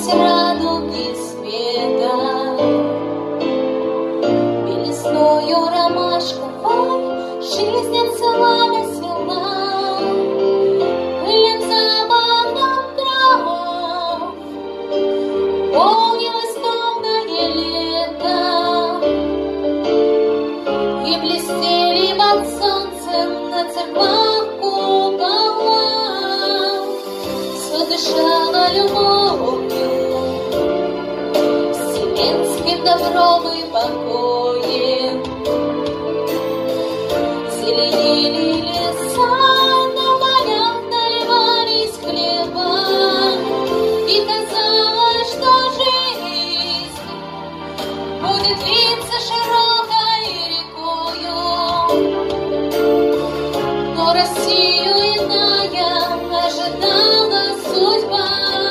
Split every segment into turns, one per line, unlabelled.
Сквозь радуги света, белесною ромашковой жизнь целая свела, пыльным запахом трав полнилось полное лето, и блестели под солнцем на церквах купола. Все дышало любовью, вселенским добром и покоем. Зеленели леса, на полях наливались хлеба, и казалось, что жизнь будет виться широкой рекою. Но Россию иная ожидала судьба.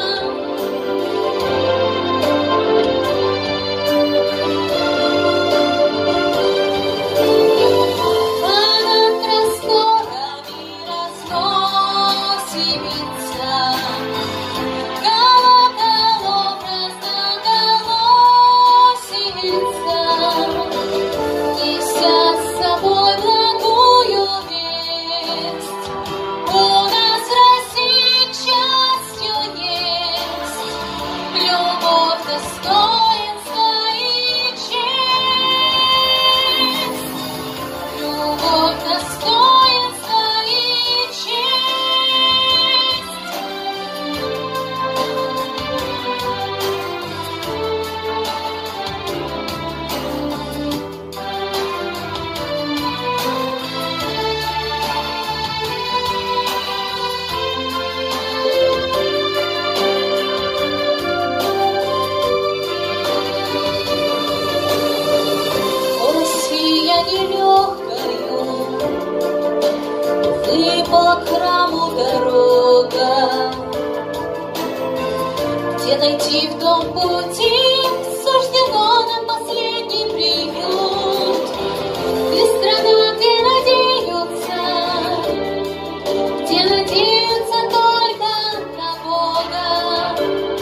По храму дорога, где найти в том пути суждено нам последний приют, где страдания надеются, где надеются только на Бога,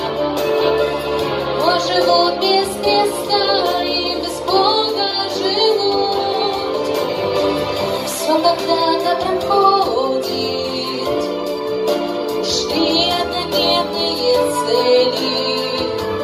но живут без места и без Бога живут. Все когда-то проходит, шли одномерные цели.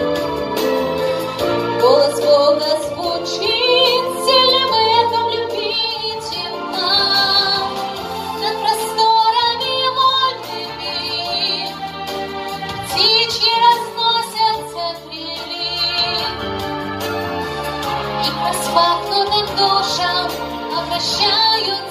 Голос Бога звучит сильным эхом любительно над просторами вольными. Птичьи разносятся трели, и к распахнутым душам обращают